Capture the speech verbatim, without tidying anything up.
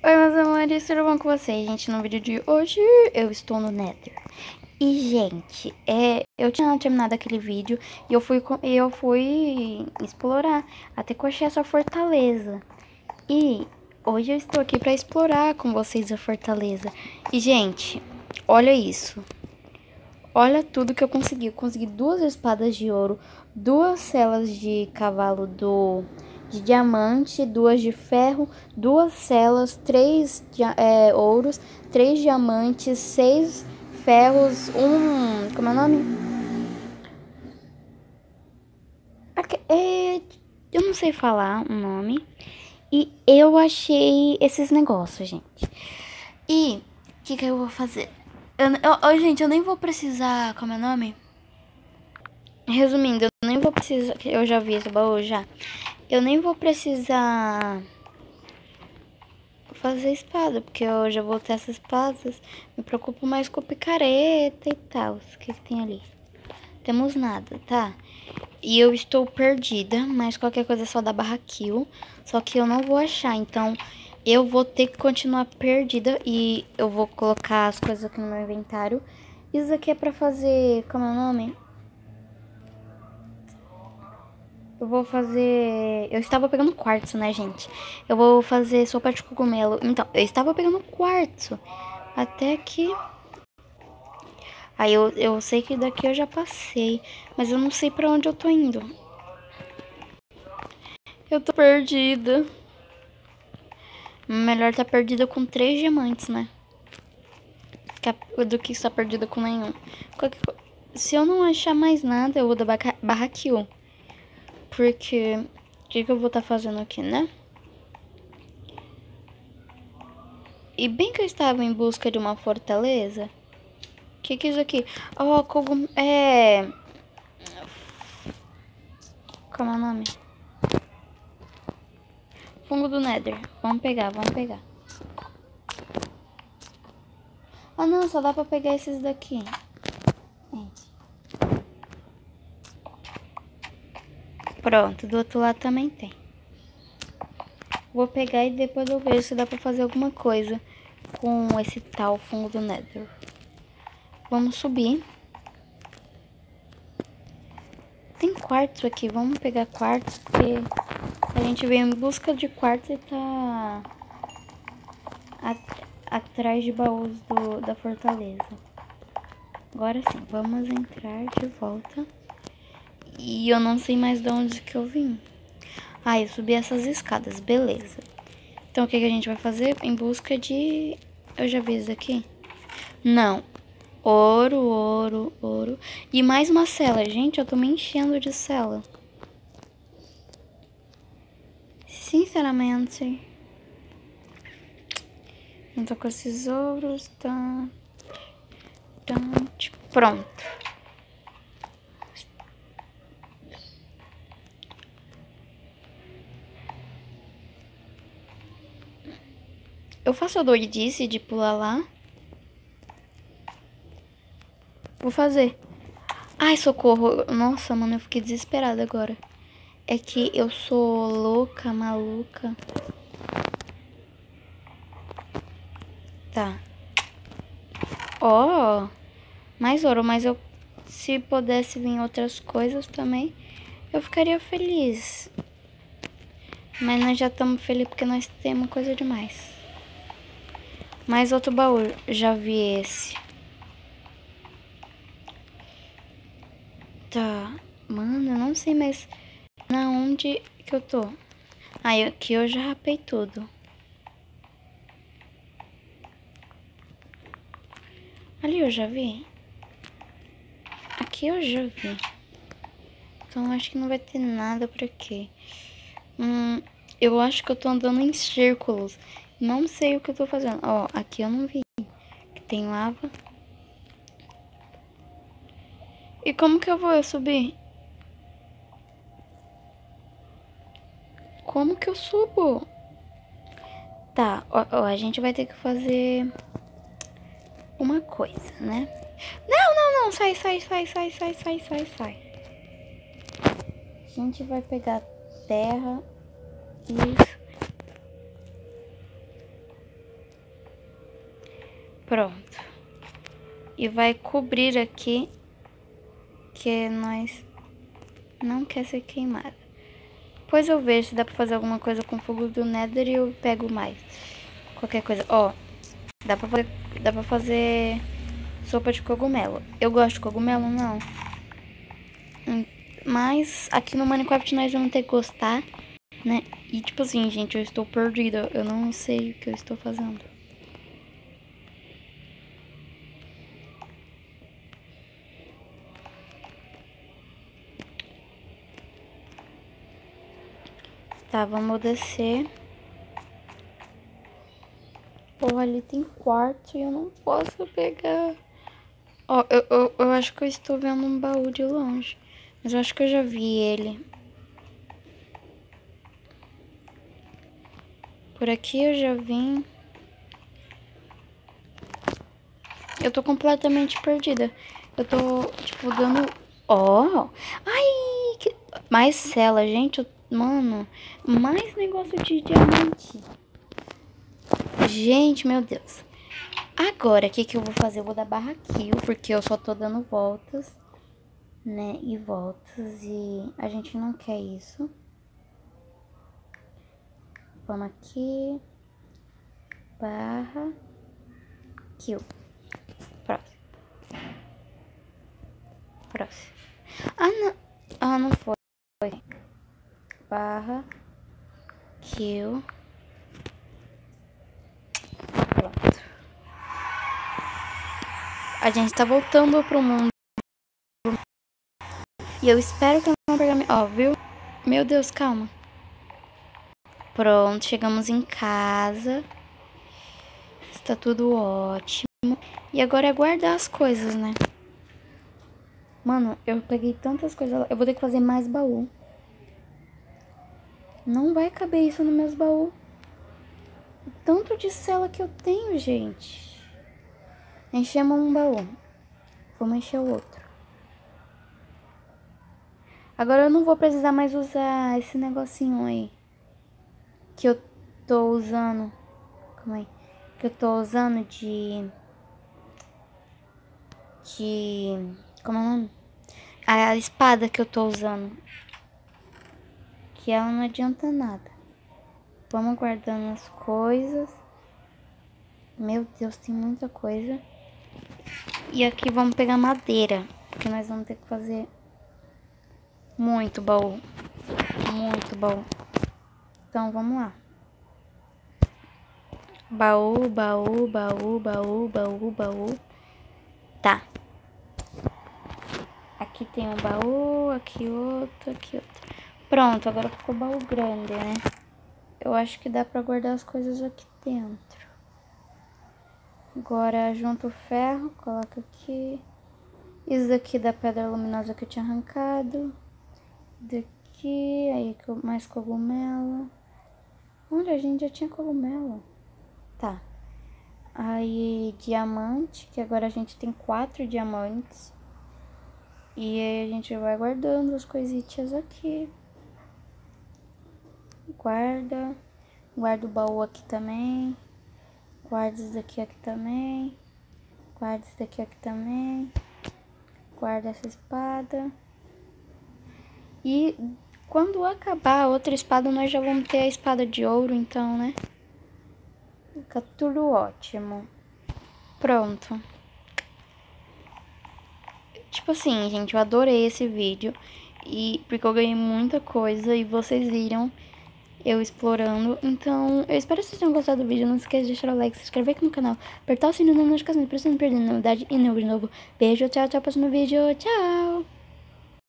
Oi, meus amores, tudo bom com vocês? Gente, no vídeo de hoje eu estou no Nether. E, gente, é, eu tinha terminado aquele vídeo e eu fui, eu fui explorar até que eu achei essa fortaleza. E hoje eu estou aqui para explorar com vocês a fortaleza. E, gente, olha isso. Olha tudo que eu consegui. Eu consegui duas espadas de ouro, duas celas de cavalo do... de diamante, duas de ferro, duas celas, três é, ouros, três diamantes, seis ferros, um... como é o nome? É, eu não sei falar o nome. E eu achei esses negócios, gente. E o que, que eu vou fazer? Eu, eu, eu, gente, eu nem vou precisar... como é o nome? Resumindo, eu nem vou precisar... eu já vi esse baú, já. Eu nem vou precisar fazer espada, porque eu já vou ter essas espadas. Me preocupo mais com picareta e tal. O que, que tem ali? Temos nada, tá? E eu estou perdida, mas qualquer coisa é só da barra kill. Só que eu não vou achar, então eu vou ter que continuar perdida. E eu vou colocar as coisas aqui no meu inventário. Isso aqui é pra fazer... como é o nome? Eu vou fazer... eu estava pegando quartzo, né, gente? Eu vou fazer sopa de cogumelo. Então, eu estava pegando quartzo. Até que... aí eu, eu sei que daqui eu já passei. Mas eu não sei pra onde eu tô indo. Eu tô perdida. Melhor tá perdida com três diamantes, né? Do que estar perdida com nenhum. Se eu não achar mais nada, eu vou dar barra kill. Porque... o que, que eu vou estar tá fazendo aqui, né? E bem que eu estava em busca de uma fortaleza. O que, que é isso aqui? Ó, oh, cogum... é... como é o nome? Fungo do Nether. Vamos pegar, vamos pegar. Ah, não, só dá pra pegar esses daqui. Gente. Pronto, do outro lado também tem. Vou pegar e depois eu vejo se dá pra fazer alguma coisa com esse tal fungo do Nether. Vamos subir. Tem quartzo aqui, vamos pegar quartzo, porque a gente veio em busca de quartzo e tá at atrás de baús do, da fortaleza. Agora sim, vamos entrar de volta. E eu não sei mais de onde que eu vim. Ah, eu subi essas escadas, beleza. Então o que, que a gente vai fazer? Em busca de... eu já vi isso aqui? Não. Ouro, ouro, ouro. E mais uma cela. Gente, eu tô me enchendo de cela. Sinceramente. Não tô com esses ouros. Tá. Tá. Pronto. Eu faço a doidice de pular lá. Vou fazer. Ai, socorro. Nossa, mano, eu fiquei desesperada agora. É que eu sou louca, maluca. Tá. Ó. Oh, mais ouro, mas eu... se pudesse vir outras coisas também, eu ficaria feliz. Mas nós já estamos felizes porque nós temos coisa demais. Mais outro baú. Já vi esse. Tá. Mano, eu não sei mais na onde que eu tô. Ah, aqui eu já rapei tudo. Ali eu já vi. Aqui eu já vi. Então acho que não vai ter nada por aqui. Hum, eu acho que eu tô andando em círculos. Não sei o que eu tô fazendo. Ó, aqui eu não vi. Que tem lava. E como que eu vou subir? Como que eu subo? Tá, ó, ó, a gente vai ter que fazer uma coisa, né? Não, não, não, sai, sai, sai, sai, sai, sai, sai, sai. A gente vai pegar terra. Isso. Pronto. E vai cobrir aqui, que nós não quer ser queimado. Depois eu vejo se dá pra fazer alguma coisa com fogo do Nether e eu pego mais. Qualquer coisa. Ó, dá pra fazer, dá pra fazer sopa de cogumelo. Eu gosto de cogumelo, não. Mas aqui no Minecraft nós vamos ter que gostar, né? E tipo assim, gente, eu estou perdida. Eu não sei o que eu estou fazendo. Tá, vamos descer. Porra, ali tem quarto e eu não posso pegar. Ó, eu, eu, eu acho que eu estou vendo um baú de longe. Mas eu acho que eu já vi ele. Por aqui eu já vim. Eu tô completamente perdida. Eu tô, tipo, dando... Ó! Ai! Que... Mais cela, gente. Eu... Mano, mais negócio de diamante. Gente, meu Deus. Agora, o que que eu vou fazer? Eu vou dar barra kill, porque eu só tô dando voltas, né? E voltas, e a gente não quer isso. Vamos aqui. Barra kill. Próximo. Próximo. Ah, não. Ah, não foi. Barra kill. Pronto. A gente tá voltando pro mundo. E eu espero que eu não perca minha... Ó, viu? Meu Deus, calma. Pronto, chegamos em casa. Está tudo ótimo. E agora é guardar as coisas, né? Mano, eu peguei tantas coisas. Eu vou ter que fazer mais baú. Não vai caber isso nos meus baús. O tanto de cela que eu tenho, gente. Enchemos um baú. Vamos encher o outro. Agora eu não vou precisar mais usar esse negocinho aí. Que eu tô usando. Calma aí. Que eu tô usando de... De... Como é o nome? A espada que eu tô usando. Que ela não adianta nada. Vamos guardando as coisas. Meu Deus, tem muita coisa. E aqui vamos pegar madeira. Porque nós vamos ter que fazer muito baú. Muito baú. Então, vamos lá. Baú, baú, baú, baú, baú, baú. Tá. Aqui tem um baú, aqui outro, aqui outro. Pronto, agora ficou baú grande, né? Eu acho que dá pra guardar as coisas aqui dentro. Agora junta o ferro, coloca aqui. Isso daqui da pedra luminosa que eu tinha arrancado. Daqui, aí mais cogumelo. Olha, a gente já tinha cogumelo. Tá. Aí diamante, que agora a gente tem quatro diamantes. E aí a gente vai guardando as coisitas aqui. Guarda. Guarda o baú aqui também. Guarda isso daqui aqui também. Guarda isso daqui aqui também. Guarda essa espada. E quando acabar a outra espada, nós já vamos ter a espada de ouro, então, né? Fica tudo ótimo. Pronto. Tipo assim, gente, eu adorei esse vídeo. E porque eu ganhei muita coisa e vocês viram eu explorando. Então, eu espero que vocês tenham gostado do vídeo. Não esqueça de deixar o like, se inscrever aqui no canal, apertar o sininho da notificação pra você não perder novidade e não de novo. Beijo, tchau, até o próximo vídeo. Tchau!